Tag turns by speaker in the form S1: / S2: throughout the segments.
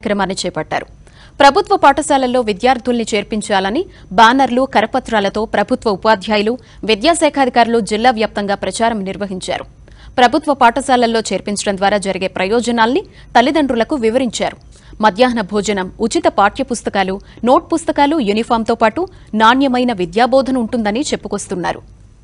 S1: కార్యక్రమాన్ని చేపట్టారు. ప్రభుత్వ పాఠశాలల్లో విద్యార్థుల్ని చేర్పించాలని బ్యానర్లు, కరపత్రాలతో ప్రభుత్వ ఉపాధ్యాయులు, విద్యాశాఖాధికారులు జిల్లా వ్యాప్తంగా ప్రచారం నిర్వహించారు. ప్రభుత్వ పాఠశాలల్లో చేర్పించడం ద్వారా జరిగే ప్రయోజనాల్ని తల్లిదండ్రులకు వివరించారు. మధ్యాహ్న భోజనం, ఉచిత పాఠ్యపుస్తకాలు, నోట్ పుస్తకాలు, యూనిఫాంతో పాటు నాణ్యమైన విద్యాబోధన ఉంటుందని చెప్పుకొస్తున్నారు.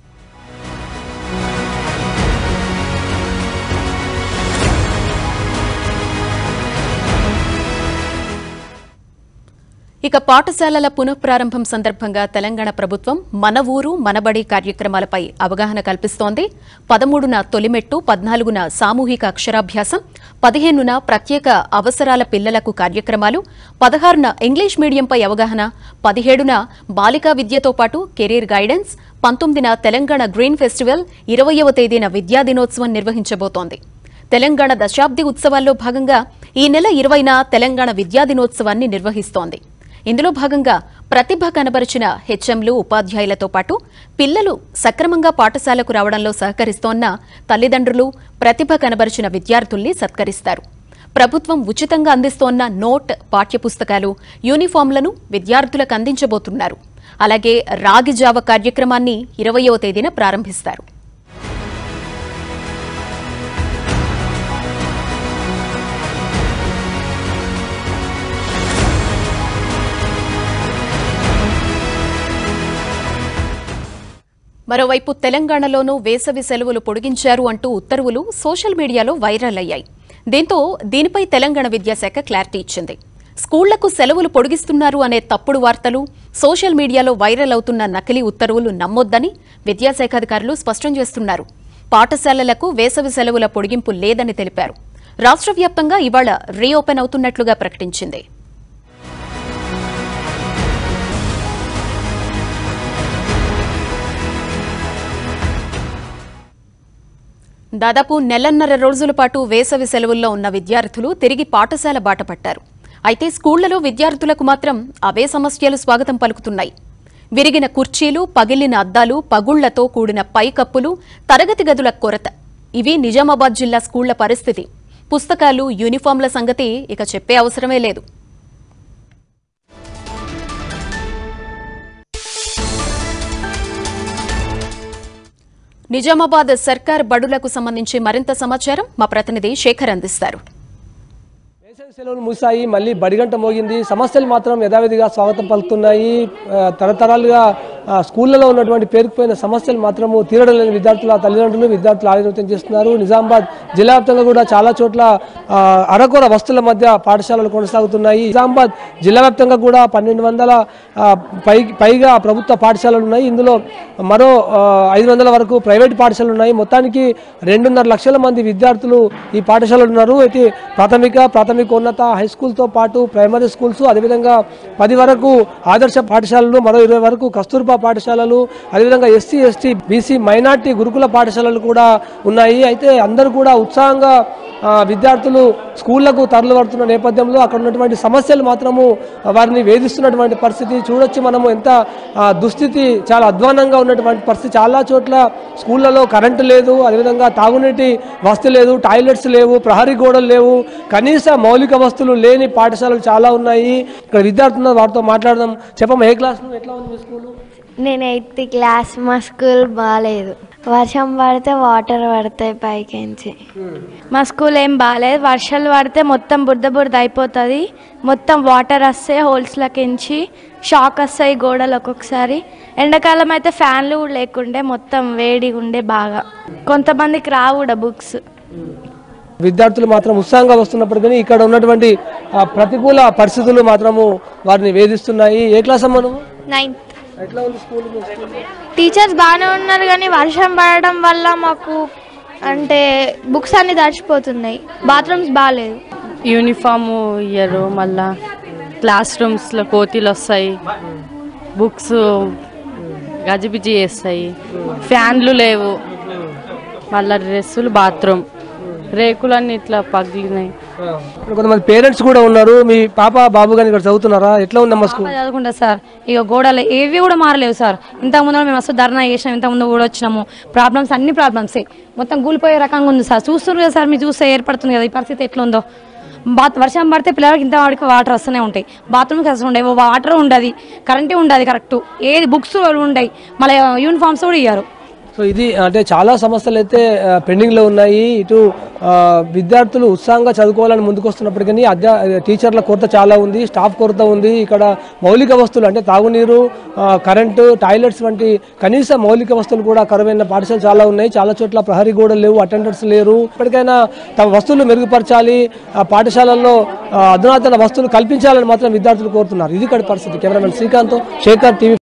S1: ఇక పాఠశాలల పునఃప్రారంభం సందర్భంగా తెలంగాణ ప్రభుత్వం మన ఊరు మనబడి కార్యక్రమాలపై అవగాహన కల్పిస్తోంది. 13న తొలిమెట్టు, 14న సామూహిక అక్షరాభ్యాసం, 15న ప్రత్యేక అవసరాల పిల్లలకు కార్యక్రమాలు, 16న ఇంగ్లీష్ మీడియంపై అవగాహన, 17న బాలికా విద్యతో పాటు కెరీర్ గైడెన్స్, 19న తెలంగాణ గ్రీన్ ఫెస్టివల్, 20వ తేదీన విద్యా దినోత్సవం నిర్వహించబోతోంది. తెలంగాణ దశాబ్ది ఉత్సవాల్లో భాగంగా ఈ నెల 20న తెలంగాణ విద్యా దినోత్సవాన్ని నిర్వహిస్తోంది. ఇందులో భాగంగా ప్రతిభ కనబరిచిన హెచ్ఎంలు, ఉపాధ్యాయులతో పాటు పిల్లలు సక్రమంగా పాఠశాలకు రావడంలో సహకరిస్తోన్న తల్లిదండ్రులు, ప్రతిభ కనబరిచిన విద్యార్థుల్ని సత్కరిస్తారు. ప్రభుత్వం ఉచితంగా అందిస్తోన్న నోట్, పాఠ్యపుస్తకాలు, యూనిఫాంలను విద్యార్థులకు అందించబోతున్నారు. అలాగే రాగి జావ కార్యక్రమాన్ని 20వ తేదీన ప్రారంభిస్తారు. మరోవైపు తెలంగాణలోనూ వేసవి సెలవులు పొడిగించారు అంటూ ఉత్తర్వులు సోషల్ మీడియాలో వైరల్ అయ్యాయి. దీంతో దీనిపై తెలంగాణ విద్యాశాఖ క్లారిటీ ఇచ్చింది. స్కూళ్లకు సెలవులు పొడిగిస్తున్నారు అనే తప్పుడు వార్తలు, సోషల్ మీడియాలో వైరల్ అవుతున్న నకిలీ ఉత్తర్వులు నమ్మొద్దని విద్యాశాఖాధికారులు స్పష్టం చేస్తున్నారు. పాఠశాలలకు వేసవి సెలవుల పొడిగింపు లేదని తెలిపారు. రాష్ట్ర వ్యాప్తంగా ఇవాళ రీఓపెన్ అవుతున్నట్లుగా ప్రకటించింది. దాదాపు నెలన్నర రోజుల పాటు వేసవి సెలవుల్లో ఉన్న విద్యార్థులు తిరిగి పాఠశాల బాట పట్టారు. అయితే స్కూళ్లలో విద్యార్థులకు మాత్రం అవే సమస్యలు స్వాగతం పలుకుతున్నాయి. విరిగిన కుర్చీలు, పగిలిన అద్దాలు, పగుళ్లతో కూడిన పైకప్పులు, తరగతి గదుల కొరత, ఇవి నిజామాబాద్ జిల్లా స్కూళ్ల పరిస్థితి. పుస్తకాలు, యూనిఫాంల సంగతి ఇక చెప్పే అవసరమే లేదు. నిజామాబాద్ సర్కార్ బడులకు సంబంధించి మరింత సమాచారం మా ప్రతినిధి శేఖర్ అందిస్తారు.
S2: వేసవి సెలవులు ముగిశాయి, మళ్ళీ బడిగంట మోగింది. సమస్యలు మాత్రం యథావిధిగా స్వాగతం పలుకుతున్నాయి. తరతరాలుగా స్కూళ్లలో ఉన్నటువంటి పేరుకుపోయిన సమస్యలు మాత్రము తీరడం లేని విద్యార్థుల తల్లిదండ్రులు, విద్యార్థులు ఆవేదన చేస్తున్నారు. నిజామాబాద్ జిల్లా వ్యాప్తంగా కూడా చాలా చోట్ల అరకొర వస్తువుల మధ్య పాఠశాలలు కొనసాగుతున్నాయి. నిజామాబాద్ జిల్లా వ్యాప్తంగా కూడా 1200 పైగా ప్రభుత్వ పాఠశాలలు ఉన్నాయి. ఇందులో మరో 500 వరకు ప్రైవేట్ పాఠశాలలు ఉన్నాయి. మొత్తానికి 2.5 లక్షల మంది విద్యార్థులు ఈ పాఠశాలలు ఉన్నారు. అయితే ప్రాథమికోన్నత హై స్కూల్తో పాటు ప్రైమరీ స్కూల్స్, అదేవిధంగా 10 వరకు ఆదర్శ పాఠశాలలు, మరో 20 వరకు కస్తూర్బా పాఠశాలలు, అదేవిధంగా ఎస్సీ, ఎస్టీ, బీసీ, మైనార్టీ గురుకుల పాఠశాలలు కూడా ఉన్నాయి. అయితే అందరూ కూడా ఉత్సాహంగా విద్యార్థులు స్కూళ్లకు తరలి పడుతున్న నేపథ్యంలో అక్కడ ఉన్నటువంటి సమస్యలు మాత్రము వారిని వేధిస్తున్నటువంటి పరిస్థితి చూడొచ్చు. మనము ఎంత దుస్థితి, చాలా అధ్వానంగా ఉన్నటువంటి పరిస్థితి. చాలా చోట్ల స్కూళ్లలో కరెంటు లేదు, అదేవిధంగా తాగునీటి వసతి లేదు, టాయిలెట్స్ లేవు, ప్రహరీ గోడలు లేవు, కనీస మౌలిక వస్తువులు లేని పాఠశాలలు చాలా ఉన్నాయి. ఇక్కడ విద్యార్థులు వారితో మాట్లాడదాం. చెప్పమ్మా, ఏ క్లాస్ నువ్వు, ఎట్లా ఉంది మీ స్కూల్?
S3: నేను 8th క్లాస్. మా స్కూల్ బాగాలేదు, వర్షం పడితే వాటర్ పడతాయి పైకించి. మా స్కూల్ ఏం బాగాలేదు, వర్షాలు పడితే మొత్తం బురద అయిపోతుంది, మొత్తం వాటర్ వస్తాయి హోల్స్లకించి, షాక్ వస్తాయి గోడలు ఒక్కొక్కసారి. ఎండాకాలం అయితే ఫ్యాన్లు కూడా లేకుండే, మొత్తం వేడిగా ఉండే బాగా. కొంతమందికి రావు కూడా బుక్స్.
S2: విద్యార్థులు మాత్రం ఉత్సాహంగా వస్తున్నప్పటికీ ఇక్కడ ఉన్నటువంటి ప్రతికూల పరిస్థితులు మాత్రము వారిని వేధిస్తున్నాయి. ఏ క్లాస్ అమ్మా నువ్వు?
S3: 9th.
S2: ఎట్లా ఉంది స్కూల్?
S3: టీచర్స్ బాగానే ఉన్నారు, కానీ వర్షం పడడం వల్ల మాకు అంటే బుక్స్ అన్ని తడిచిపోతున్నాయి, బాత్రూమ్స్ బాగాలేదు.
S4: యూనిఫాము ఇయ్యరు, మళ్ళా క్లాస్ రూమ్స్లో కోతీలు వస్తాయి, బుక్స్ గజిబిజి చేస్తాయి, ఫ్యాన్లు లేవు, మళ్ళీ డ్రెస్సులు, బాత్రూమ్, రేకులన్నీ ఇట్లా పగిలినాయి.
S2: కొంతమంది పేరెంట్స్ కూడా ఉన్నారు. మీ పాప బాబు గాని ఇక్కడ చదువుతున్నారా? ఎట్లా ఉందమ్మా స్కూల్?
S5: చదువుకుంటా సార్. ఇక గోడలు ఏవి కూడా మారలేవు సార్. ఇంతకుముందు మేము అసలు ధర్నా చేసినాం, ఇంతకుముందు కూడా వచ్చినాము. ప్రాబ్లమ్స్ అన్ని ప్రాబ్లమ్సే, మొత్తం కూలిపోయే రకంగా ఉంది సార్. చూస్తున్నారు కదా సార్, మీరు చూస్తే ఏర్పడుతుంది కదా ఈ పరిస్థితి ఎట్లా ఉందో. వర్షం పడితే పిల్లలకి ఇంత వాడికి వాటర్ వస్తూనే ఉంటాయి, బాత్రూమ్కి వస్తూ ఉంటాయి, వాటర్ ఉండదు, కరెంటే ఉండదు కరెక్ట్, ఏది బుక్స్ ఉంటాయి, మళ్ళీ యూనిఫామ్స్ కూడా ఇయ్యారు.
S2: సో ఇది అంటే చాలా సమస్యలు అయితే పెండింగ్లో ఉన్నాయి. ఇటు విద్యార్థులు ఉత్సాహంగా చదువుకోవాలని ముందుకు వస్తున్నప్పటికీ టీచర్ల కొరత చాలా ఉంది, స్టాఫ్ కొరత ఉంది. ఇక్కడ మౌలిక వస్తువులు అంటే తాగునీరు, కరెంటు, టాయిలెట్స్ వంటి కనీస మౌలిక వస్తువులు కూడా కరువైన పాఠశాలలు చాలా ఉన్నాయి. చాలా చోట్ల ప్రహరీ గోడలు లేవు, అటెండర్స్ లేరు. ఇప్పటికైనా తమ వస్తువులు మెరుగుపరచాలి, పాఠశాలల్లో అధునాతన వస్తువులు కల్పించాలని మాత్రం విద్యార్థులు కోరుతున్నారు. ఇది ఇక్కడ పరిస్థితి. Cameraman Srikanth, Shekhar, TV5.